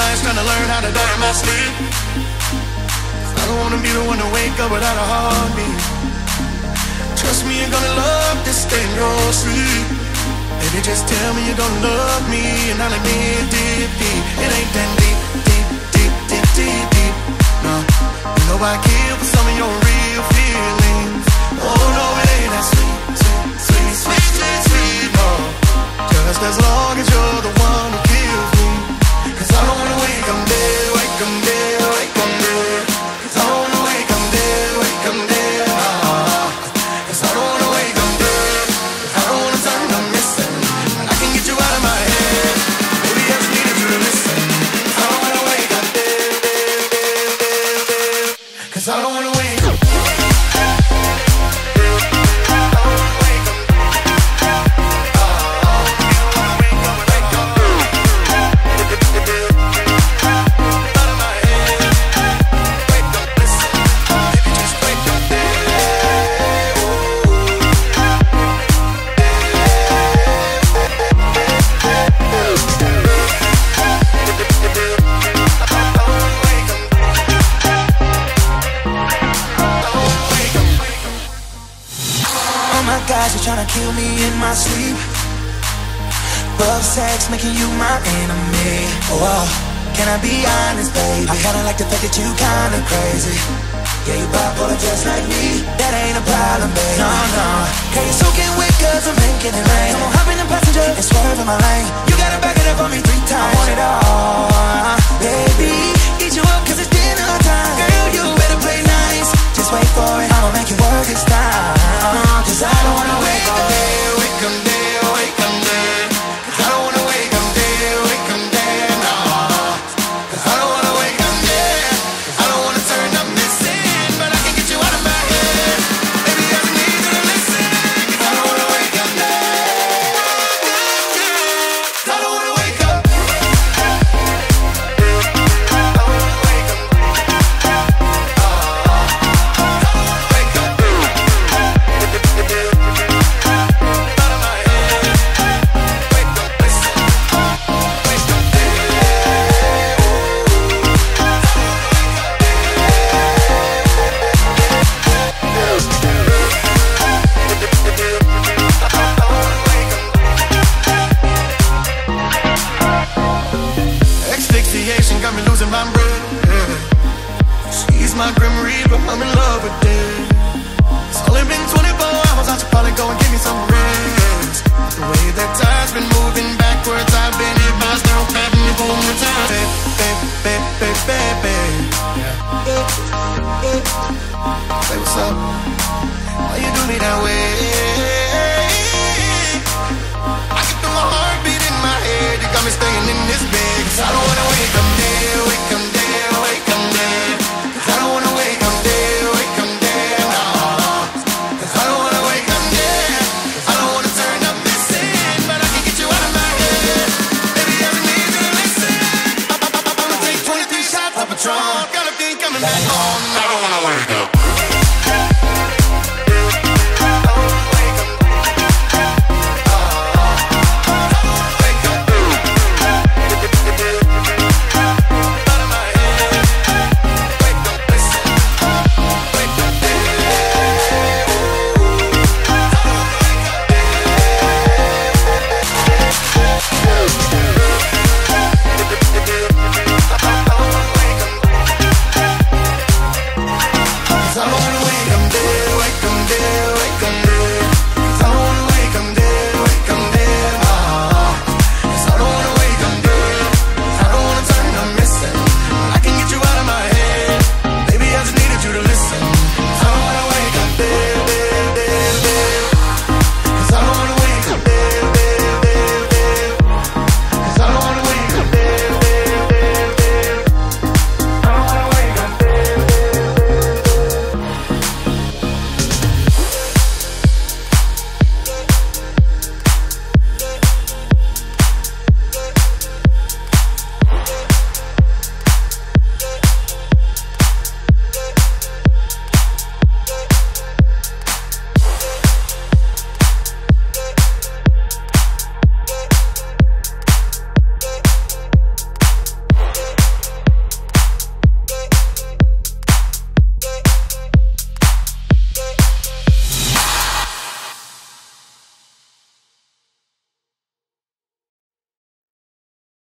nights trying to learn how to die in my sleep. I don't wanna be the one to wake up without a heartbeat. Trust me, you're gonna love this thing you'll sleep. Baby, just tell me you're gonna love me, and I'll admit deep, deep. It ain't that deep, deep, deep, deep, deep, deep. No, you know I care for some of your real feelings. Oh no, it ain't that sweet, sweet, sweet, sweet, sweet, sweet. No, just as long as you're the one who kills me. 'Cause I don't wanna wake up dead, wake up dead, wake up dead. 'Cause I don't wanna wake up dead, wake up dead. 'Cause I don't wanna wake up dead. I don't wanna turn up missing. I can get you out of my head. Maybe I just needed you to listen. I don't wanna wake up dead, dead, dead, dead, dead. 'Cause I don't wanna wake up. You're trying to kill me in my sleep. Rough sex making you my enemy. Oh, can I be honest, baby? I kinda like the fact that you kinda crazy. Yeah, you bipolar just like me. That ain't a problem, baby. No, no. Okay, you're soaking wet 'cause I'm making it rain. Come on, hop in the passenger and swerve in my lane. You gotta back it up on me 3 times. I want it all, baby. Eat you up 'cause it's dinner time. Girl, you better play nice. Just wait for it, I'ma make you work this time. 'Cause I don't wanna wake up dead, wake up dead, wake up dead. 'Cause I don't wanna wake up dead, wake up dead, no. 'Cause I don't wanna wake up dead. I don't wanna turn up missing, but I can get you out of my head. Baby, I just need you to listen. 'Cause I don't wanna wake up dead. I don't wanna wake up. Asphyxiation got me losing my breath. Yeah. She's my grim reaper, I'm in love with it. It's only been 24 hours, I should probably go and give me some rest. The way that time's been moving backwards, I've been hit by still tapping you one more time. Babe, babe, babe, babe, babe. Say what's up? Why you do me that way? I can feel my heartbeat in my head. You got me staying in this.